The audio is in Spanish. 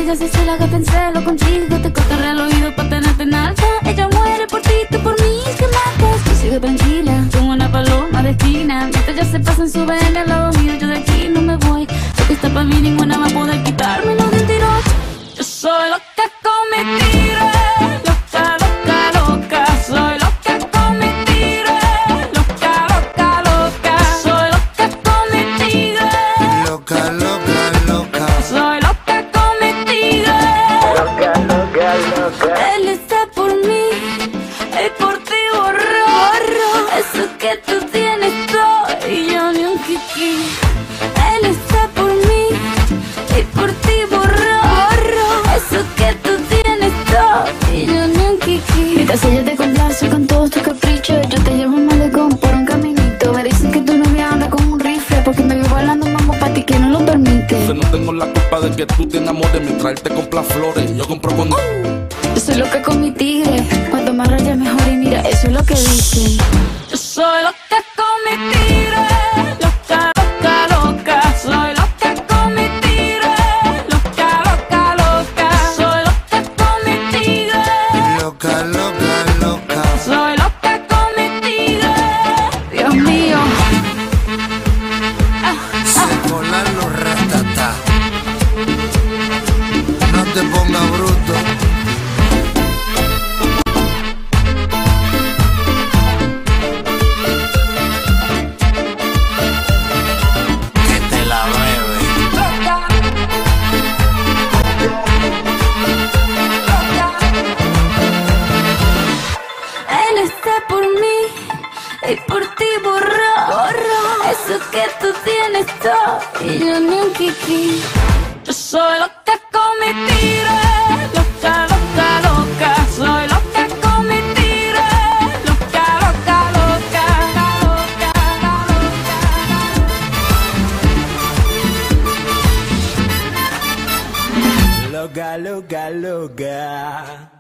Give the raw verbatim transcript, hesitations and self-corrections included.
ella se cela, gata en celo contigo. Te cortaré el oído pa' tenerte en alta. Ella muere por ti, tú por mí, que matas. Tú sigue tranquila, como una paloma de esquina. Mientras ella se pasa en su ven al lado mío, yo de aquí no me voy. Lo que está pa' mí ninguna va a poder quitármelo de un tirón. Yo soy loca con mi tigre, loca, loca, loca. Soy loca con mi tigre, loca, loca, loca. Soy loca con mi tigre, Loca, loca, loca. soy loca con mi tigre. Loca, loca, loca. Él está por mí y por ti borró, borró eso que tú tienes todo y yo ni un kiki. Él está por mí y por ti borró, borró eso que tú tienes todo y yo ni un kiki. Mientras ella te complace con todos tus caprichos, yo te llevo mal de con por un caminito. Me dicen que tu novia anda con un rifle porque me vio bailando mambo pa' ti que no lo permite. Yo no tengo la culpa de que tú te enamores mientras él te compra flores. Yo compro con... Yo soy loca con mi tigre, cuanto más raya mejor y mira, eso es lo que dicen. Yo soy loca con mi tigre, loca, loca, loca. Soy loca con mi tigre, loca, loca, loca. Soy loca con mi tigre, Loca, loca, loca. soy loca con mi tigre. Dios mío. Ah, Se colan los ratatá. No te pongas bruto. Que te la bebe. loca, loca. Él está por mí y por ti borró, borró eso que tú tienes todo y yo ni un kiki. Yo soy loca con mi tigre, loca, loca, loca. Soy loca con mi tigre, loca, loca, loca, loca, loca. Loca, loca, loca.